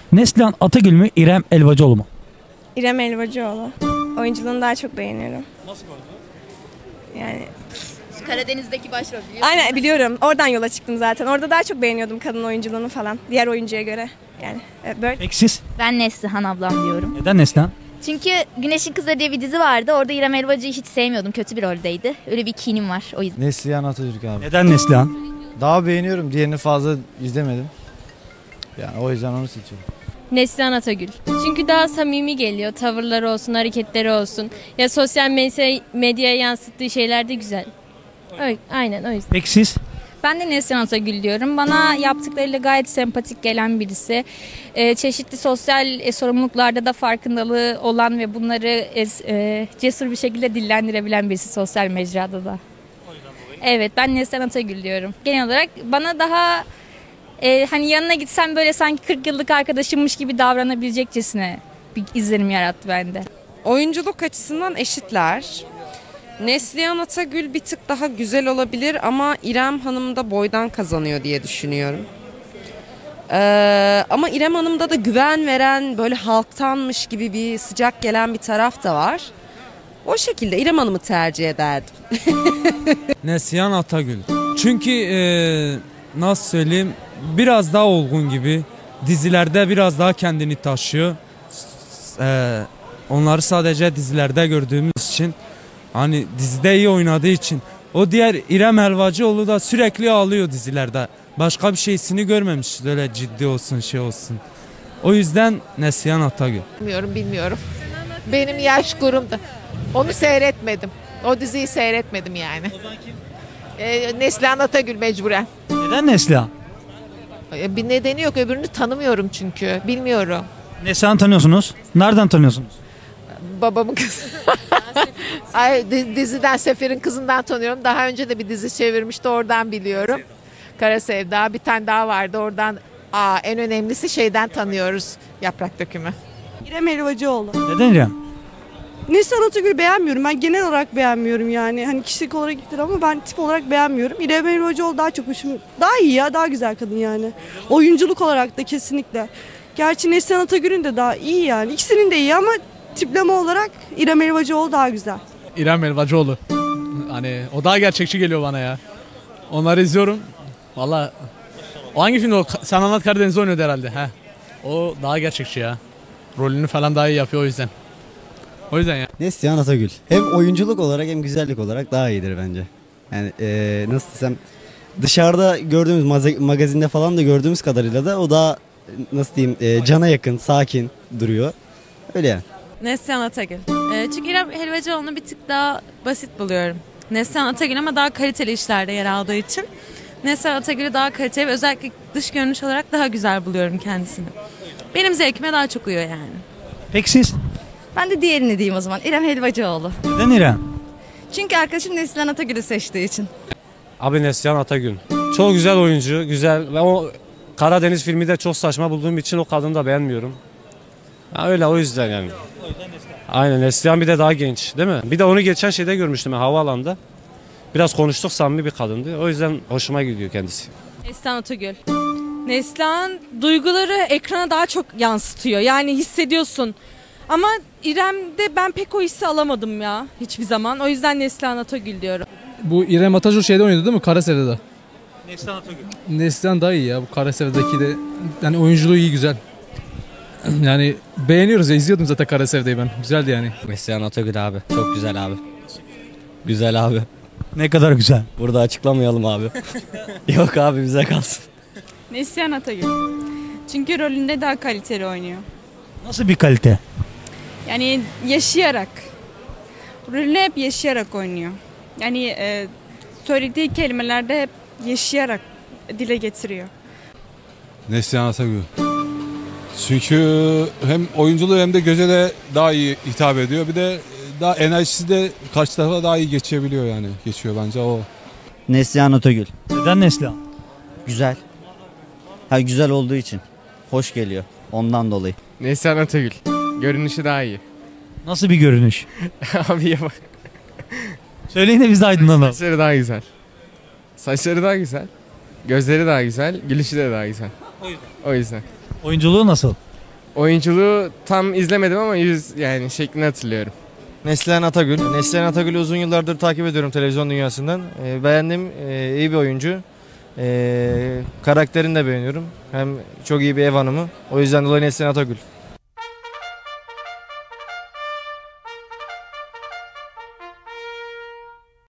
Neslihan Atagül mü, İrem Elvacıoğlu mu? İrem Elvacıoğlu. Oyunculuğunu daha çok beğeniyorum. Nasıl bir oyuncu? Yani Karadeniz'deki başrol biliyorsun. aynen biliyorum. Oradan yola çıktım zaten. Orada daha çok beğeniyordum kadın oyunculuğunu falan. Diğer oyuncuya göre. Yani böyle. Peki siz? Ben Neslihan ablam diyorum. Neden Neslihan? Çünkü Güneşin Kızları diye bir dizi vardı. Orada İrem Elvacı'yı hiç sevmiyordum. Kötü bir roldeydi. Öyle bir kinim var o yüzden. Neslihan Atatürk abi. Neden Neslihan? Daha beğeniyorum. Diğerini fazla izlemedim. Yani o yüzden onu seçiyorum. Neslihan Atagül. Çünkü daha samimi geliyor. Tavırları olsun, hareketleri olsun. Ya sosyal medyaya yansıttığı şeyler de güzel. Aynen o yüzden. Peki siz? Ben de Neslihan Atagül diyorum. Bana yaptıklarıyla gayet sempatik gelen birisi. Çeşitli sosyal sorumluluklarda da farkındalığı olan ve bunları cesur bir şekilde dillendirebilen birisi sosyal mecrada da. Evet, ben Neslihan Atagül diyorum. Genel olarak bana daha hani yanına gitsem böyle sanki 40 yıllık arkadaşımmış gibi davranabilecekçesine bir izlenim yarattı bende. Oyunculuk açısından eşitler. Neslihan Atagül bir tık daha güzel olabilir ama İrem Hanım da boydan kazanıyor diye düşünüyorum. Ama İrem Hanım'da da güven veren, böyle halktanmış gibi bir sıcak gelen bir taraf da var. O şekilde İrem Hanım'ı tercih ederdim. Neslihan Atagül. Çünkü nasıl söyleyeyim, biraz daha olgun gibi. Dizilerde biraz daha kendini taşıyor. Onları sadece dizilerde gördüğümüz için, hani dizide iyi oynadığı için. O diğer İrem Elvacıoğlu da sürekli ağlıyor dizilerde. Başka bir şeysini görmemişiz, öyle ciddi olsun, şey olsun. O yüzden Neslihan Atagül. Bilmiyorum. Benim yaş grubumda. Onu seyretmedim. O diziyi seyretmedim yani. O zaman kim? Neslihan Atagül mecburen. Neden Neslihan? Bir nedeni yok. Öbürünü tanımıyorum çünkü. Bilmiyorum. Neslihan tanıyorsunuz. Nereden tanıyorsunuz? Babamın kızı. Ay, diziden Sefer'in kızından tanıyorum. Daha önce de bir dizi çevirmişti. Oradan biliyorum. Kara Sevda. Bir tane daha vardı. Oradan en önemlisi şeyden tanıyoruz. Yaprak Dökümü. İrem Elvacıoğlu. Neden İrem? Neslihan Atagül'ü beğenmiyorum. Ben genel olarak beğenmiyorum yani. Hani kişilik olarak gittir ama ben tip olarak beğenmiyorum. İrem Elvacıoğlu daha çok hoşum. Daha iyi ya, daha güzel kadın yani. Oyunculuk olarak da kesinlikle. Gerçi Neslihan Atagül'ün de daha iyi yani. İkisinin de iyi ama tipleme olarak İrem Elvacıoğlu daha güzel. İrem Elvacıoğlu. Hani o daha gerçekçi geliyor bana ya. Onları izliyorum. Valla o hangi filmde o? Sen Anlat Karadeniz'de oynuyordu herhalde. O daha gerçekçi ya. Rolünü falan daha iyi yapıyor o yüzden. O yüzden ya. Neslihan Atagül. Hem oyunculuk olarak hem güzellik olarak daha iyidir bence. Yani nasıl desem, dışarıda gördüğümüz magazinde falan da gördüğümüz kadarıyla da o daha nasıl diyeyim, cana yakın, sakin duruyor. Öyle yani. Neslihan Atagül. Çünkü İrem Helvacıoğlu'nu bir tık daha basit buluyorum. Neslihan Atagül ama daha kaliteli işlerde yer aldığı için Neslihan Atagül'ü daha kaliteli ve özellikle dış görünüş olarak daha güzel buluyorum kendisini. Benim zevkime daha çok uyuyor yani. Peki siz? Ben de diğerini diyeyim o zaman. İrem Helvacıoğlu. Neden İrem? Çünkü arkadaşım Neslihan Atagül'ü seçtiği için. Abi Neslihan Atagül. Çok güzel oyuncu, güzel ve o Karadeniz filmi de çok saçma bulduğum için o kadını da beğenmiyorum. Öyle o yüzden yani. Aynen, Neslihan bir de daha genç değil mi? Bir de onu geçen şeyde görmüştüm ben, havaalanında. Biraz konuştuk, samimi bir kadındı. O yüzden hoşuma gidiyor kendisi. Neslihan Atagül. Neslihan duyguları ekrana daha çok yansıtıyor. Yani hissediyorsun. Ama İrem'de ben pek o hissi alamadım ya hiçbir zaman. O yüzden Neslihan Atagül diyorum. Bu İrem Atagül şeyde oynuyordu değil mi? Kara Sevda'da. Neslihan Atagül. Neslihan daha iyi ya. Bu Kara Sevda'daki de yani oyunculuğu iyi, güzel. Yani beğeniyoruz ya, izliyordum zaten Kara Sevda'yı ben. Güzeldi yani. Neslihan Atagül abi. Çok güzel abi. Güzel abi. Ne kadar güzel. Burada açıklamayalım abi. Yok abi, bize kalsın. Neslihan Atagül. Çünkü rolünde daha kaliteli oynuyor. Nasıl bir kalite? Yani yaşayarak. Rolünü hep yaşayarak oynuyor. Yani söylediği kelimelerde hep yaşayarak dile getiriyor. Neslihan Atagül. Çünkü hem oyunculuğu hem de göze de daha iyi hitap ediyor. Bir de daha enerjisi de karşı tarafa daha iyi geçebiliyor yani. Geçiyor bence o. Neslihan Atagül. Neden Neslihan? Güzel. Güzel olduğu için. Hoş geliyor. Ondan dolayı. Neslihan Atagül. Görünüşü daha iyi. Nasıl bir görünüş? Abi ya bak. Söyleyin de biz de aydınlanalım. Saçları daha güzel. Saçları daha güzel. Gözleri daha güzel. Gülüşü de daha güzel. O yüzden. Oyunculuğu nasıl? Oyunculuğu tam izlemedim ama yüz yani şeklini hatırlıyorum. Neslihan Atagül. Neslihan Atagül'ü uzun yıllardır takip ediyorum televizyon dünyasından. Beğendim, iyi bir oyuncu. Karakterini de beğeniyorum. Hem çok iyi bir ev hanımı. O yüzden dolayı Neslihan Atagül.